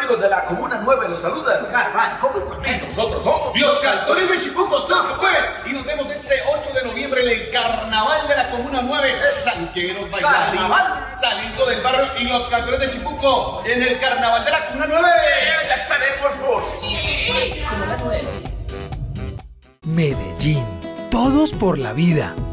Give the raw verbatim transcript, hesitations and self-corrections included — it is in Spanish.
amigos de la Comuna nueve los saludan Carnaval, ¿cómo y Cornel? Nosotros somos Los Cantores de Chipuco, toca pues. y nos vemos este ocho de noviembre en el Carnaval de la Comuna nueve. Sanqueros, bailarines, Carnaval. talento del barrio y los Cantores de Chipuco en el Carnaval de la Comuna nueve. Ya estaremos vos. Medellín, todos por la vida.